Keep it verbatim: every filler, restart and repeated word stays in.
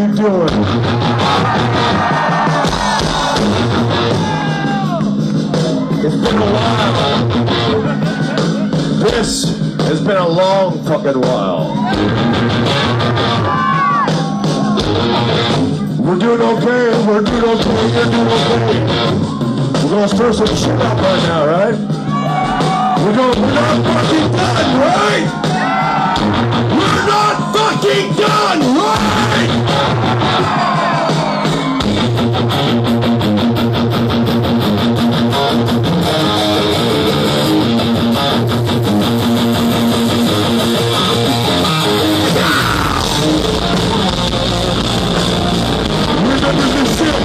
you doing? It's been a while. This has been a long fucking while. We're doing okay, we're doing okay, you're doing okay. We're gonna stir some shit up right now, right? We're going, we're not fucking done, right? We're not fucking done, right? Remember this shit.